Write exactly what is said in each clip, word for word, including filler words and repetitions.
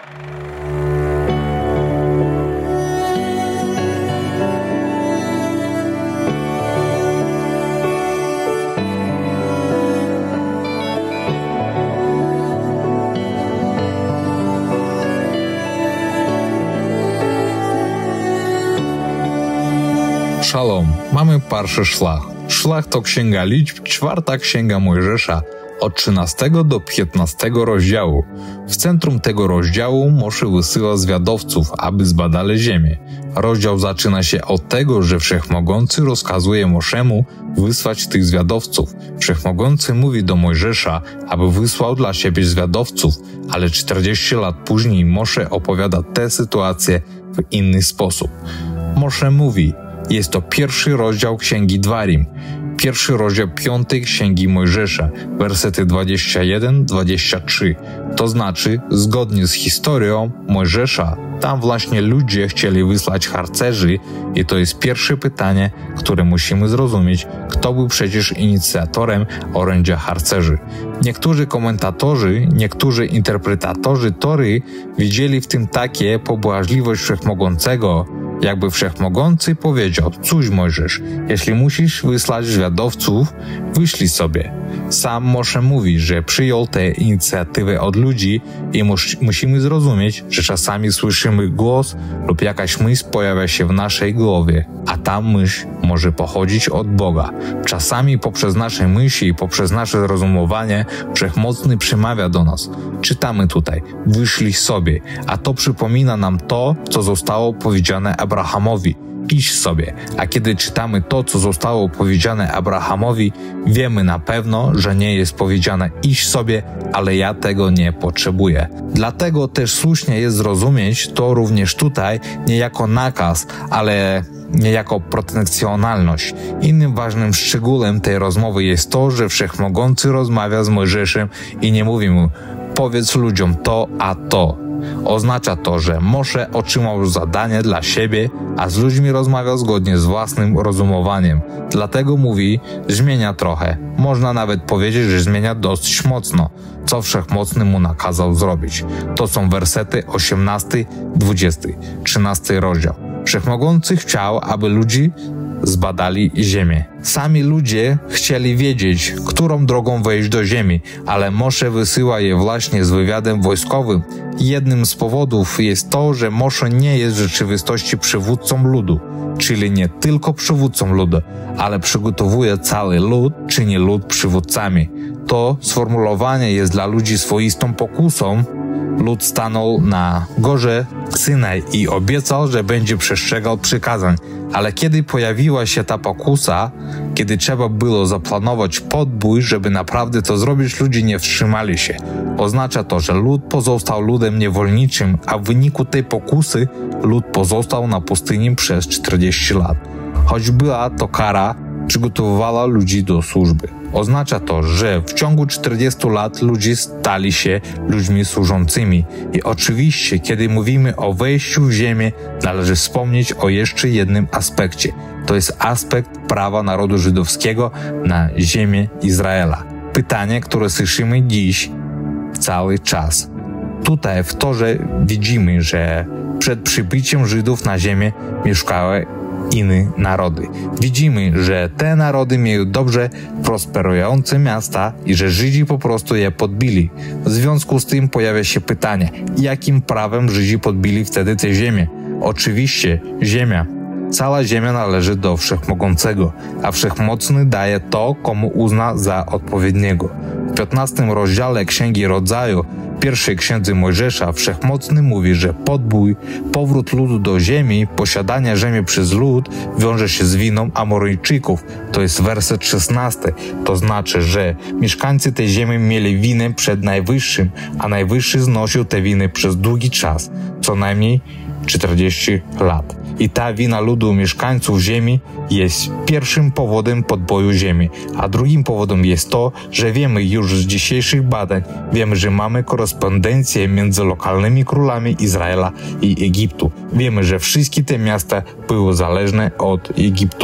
Szalom, mamy pierwszy szlach. Szlach to Księga Liczb, czwarta Księga Mojżesza, od trzynastego do piętnastego rozdziału. W centrum tego rozdziału Mosze wysyła zwiadowców, aby zbadali ziemię. Rozdział zaczyna się od tego, że Wszechmogący rozkazuje Moszemu wysłać tych zwiadowców. Wszechmogący mówi do Mojżesza, aby wysłał dla siebie zwiadowców, ale czterdzieści lat później Mosze opowiada tę sytuację w inny sposób. Mosze mówi: jest to pierwszy rozdział Księgi Dwarim, pierwszy rozdział piątej Księgi Mojżesza, wersety dwadzieścia jeden do dwudziestego trzeciego. To znaczy, zgodnie z historią Mojżesza, tam właśnie ludzie chcieli wysłać harcerzy i to jest pierwsze pytanie, które musimy zrozumieć, kto był przecież inicjatorem orędzia harcerzy. Niektórzy komentatorzy, niektórzy interpretatorzy Tory widzieli w tym takie pobłażliwość Wszechmogącego, jakby Wszechmogący powiedział: cóż, Mojżesz, jeśli musisz wysłać zwiadowców, wyślij sobie. Sam Mosze mówi, że przyjął tę inicjatywę od ludzi i mus musimy zrozumieć, że czasami słyszymy głos lub jakaś myśl pojawia się w naszej głowie, a ta myśl może pochodzić od Boga. Czasami poprzez nasze myśli i poprzez nasze rozumowanie Wszechmocny przemawia do nas. Czytamy tutaj: wyślij sobie, a to przypomina nam to, co zostało powiedziane Abrahamowi: idź sobie. A kiedy czytamy to, co zostało powiedziane Abrahamowi, wiemy na pewno, że nie jest powiedziane idź sobie, ale ja tego nie potrzebuję. Dlatego też słusznie jest zrozumieć to również tutaj nie jako nakaz, ale nie jako protekcjonalność. Innym ważnym szczegółem tej rozmowy jest to, że Wszechmogący rozmawia z Mojżeszem i nie mówi mu: powiedz ludziom to, a to. Oznacza to, że Mosze otrzymał już zadanie dla siebie, a z ludźmi rozmawiał zgodnie z własnym rozumowaniem. Dlatego mówi: zmienia trochę. Można nawet powiedzieć, że zmienia dosyć mocno, co Wszechmocny mu nakazał zrobić. To są wersety osiemnasty, dwudziesty, trzynasty rozdział. Wszechmogący chciał, aby ludzi zbadali ziemię. Sami ludzie chcieli wiedzieć, którą drogą wejść do ziemi, ale Mosze wysyła je właśnie z wywiadem wojskowym. Jednym z powodów jest to, że Mosze nie jest w rzeczywistości przywódcą ludu, czyli nie tylko przywódcą ludu, ale przygotowuje cały lud, czyni lud przywódcami. To sformułowanie jest dla ludzi swoistą pokusą. Lud stanął na górze Synaj i obiecał, że będzie przestrzegał przykazań. Ale kiedy pojawiła się ta pokusa, kiedy trzeba było zaplanować podbój, żeby naprawdę to zrobić, ludzie nie wstrzymali się. Oznacza to, że lud pozostał ludem niewolniczym, a w wyniku tej pokusy lud pozostał na pustyni przez czterdzieści lat. Choć była to kara, przygotowywała ludzi do służby. Oznacza to, że w ciągu czterdziestu lat ludzie stali się ludźmi służącymi. I oczywiście, kiedy mówimy o wejściu w ziemię, należy wspomnieć o jeszcze jednym aspekcie. To jest aspekt prawa narodu żydowskiego na ziemię Izraela. Pytanie, które słyszymy dziś cały czas. Tutaj w Torze widzimy, że przed przybyciem Żydów na ziemię mieszkały inne narody. Widzimy, że te narody miały dobrze prosperujące miasta i że Żydzi po prostu je podbili. W związku z tym pojawia się pytanie, jakim prawem Żydzi podbili wtedy tę ziemię? Oczywiście ziemia. Cała ziemia należy do Wszechmogącego, a Wszechmocny daje to, komu uzna za odpowiedniego. W piętnastym rozdziale Księgi Rodzaju, pierwszej księdze Mojżesza, Wszechmocny mówi, że podbój, powrót ludu do ziemi, posiadanie ziemi przez lud wiąże się z winą Amoryjczyków. To jest werset szesnasty. To znaczy, że mieszkańcy tej ziemi mieli winę przed Najwyższym, a Najwyższy znosił te winy przez długi czas, co najmniej czterdzieści lat. I ta wina ludu mieszkańców ziemi jest pierwszym powodem podboju ziemi, a drugim powodem jest to, że wiemy już z dzisiejszych badań, wiemy, że mamy korespondencję między lokalnymi królami Izraela i Egiptu. Wiemy, że wszystkie te miasta były zależne od Egiptu.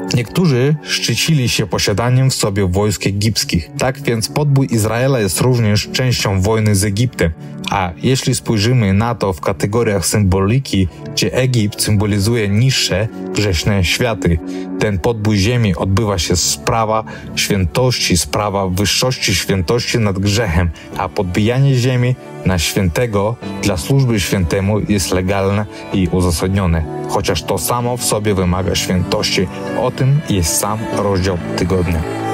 Niektórzy szczycili się posiadaniem w sobie wojsk egipskich. Tak więc podbój Izraela jest również częścią wojny z Egiptem. A jeśli spojrzymy na to w kategoriach symboliki, gdzie Egipt symbolizuje niższe, grzeszne światy, ten podbój ziemi odbywa się z prawa świętości, z prawa wyższości świętości nad grzechem, a podbijanie ziemi na świętego dla służby świętemu jest legalne i uzasadnione, chociaż to samo w sobie wymaga świętości. O tym jest sam rozdział tygodnia.